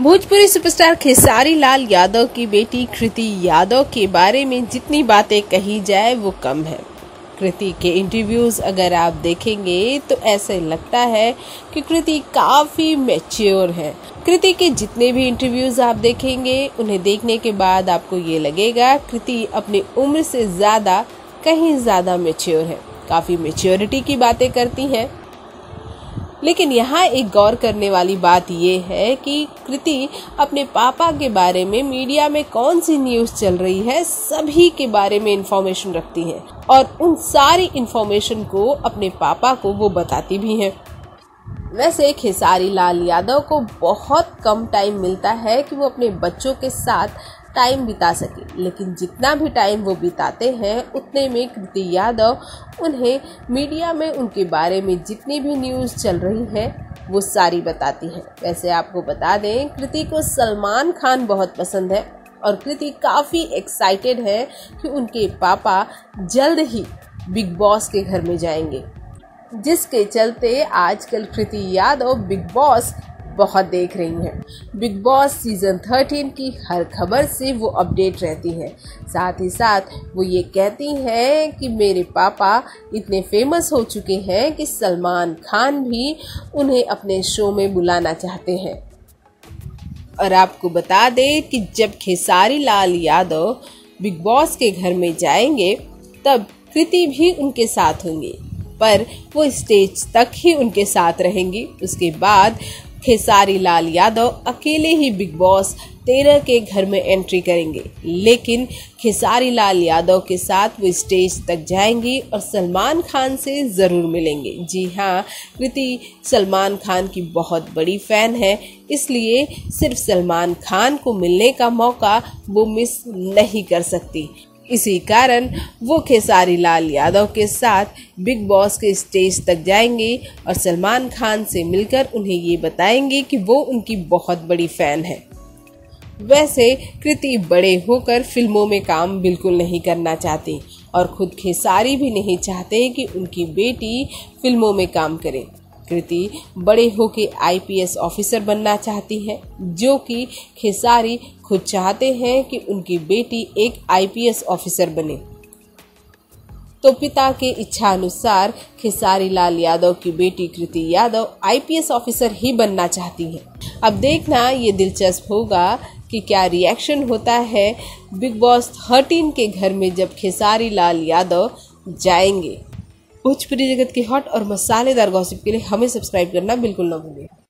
Bhojpuri superstar Khesari Lal Yadav की बेटी कृति यादव के बारे में जितनी बातें कही जाए वो कम है। कृति के इंटरव्यूज अगर आप देखेंगे तो ऐसे लगता है कि कृति काफी मैच्योर है। कृति के जितने भी इंटरव्यूज आप देखेंगे उन्हें देखने के बाद आपको ये लगेगा कृति अपनी उम्र से कहीं ज्यादा मैच्योर है, काफी मैच्योरिटी की बातें करती हैं। लेकिन यहाँ एक गौर करने वाली बात यह है कि कृति अपने पापा के बारे में मीडिया में कौन सी न्यूज़ चल रही है सभी के बारे में इंफॉर्मेशन रखती हैं और उन सारी इंफॉर्मेशन को अपने पापा को वो बताती भी हैं। वैसे खेसारी लाल यादव को बहुत कम टाइम मिलता है कि वो अपने बच्चों के साथ टाइम बिता सके, लेकिन जितना भी टाइम वो बिताते हैं उतने में कृति यादव उन्हें मीडिया में उनके बारे में जितनी भी न्यूज़ चल रही है वो सारी बताती हैं। वैसे आपको बता दें कृति को सलमान खान बहुत पसंद है और कृति काफ़ी एक्साइटेड है कि उनके पापा जल्द ही बिग बॉस के घर में जाएंगे, जिसके चलते आजकल कृति यादव बिग बॉस बहुत देख रही हैं। बिग बॉस सीजन 13 की हर खबर से वो अपडेट रहती हैं। साथ ही साथ वो ये कहती हैं कि मेरे पापा इतने फेमस हो चुके हैं कि सलमान खान भी उन्हें अपने शो में बुलाना चाहते हैं। और आपको बता दें कि जब खेसारी लाल यादव बिग बॉस के घर में जाएंगे तब कृति भी उनके साथ होंगी, पर वो स्टेज तक ही उनके साथ रहेंगी। उसके बाद खेसारी लाल यादव अकेले ही बिग बॉस 13 के घर में एंट्री करेंगे, लेकिन खेसारी लाल यादव के साथ वो स्टेज तक जाएंगी और सलमान खान से ज़रूर मिलेंगे। जी हाँ, कृति सलमान खान की बहुत बड़ी फ़ैन है, इसलिए सिर्फ सलमान खान को मिलने का मौका वो मिस नहीं कर सकती। इसी कारण वो खेसारी लाल यादव के साथ बिग बॉस के स्टेज तक जाएंगे और सलमान खान से मिलकर उन्हें ये बताएंगे कि वो उनकी बहुत बड़ी फ़ैन है। वैसे कृति बड़े होकर फिल्मों में काम बिल्कुल नहीं करना चाहती और खुद खेसारी भी नहीं चाहते कि उनकी बेटी फिल्मों में काम करे। कृति बड़े होकर IPS ऑफिसर बनना चाहती है, जो कि खेसारी खुद चाहते हैं कि उनकी बेटी एक IPS ऑफिसर बने। तो पिता के इच्छा अनुसार खेसारी लाल यादव की बेटी कृति यादव IPS ऑफिसर ही बनना चाहती है। अब देखना ये दिलचस्प होगा कि क्या रिएक्शन होता है बिग बॉस 13 के घर में जब खेसारी लाल यादव जाएंगे। भोजपुरी जगत के हॉट और मसालेदार गॉसिप के लिए हमें सब्सक्राइब करना बिल्कुल ना भूलें।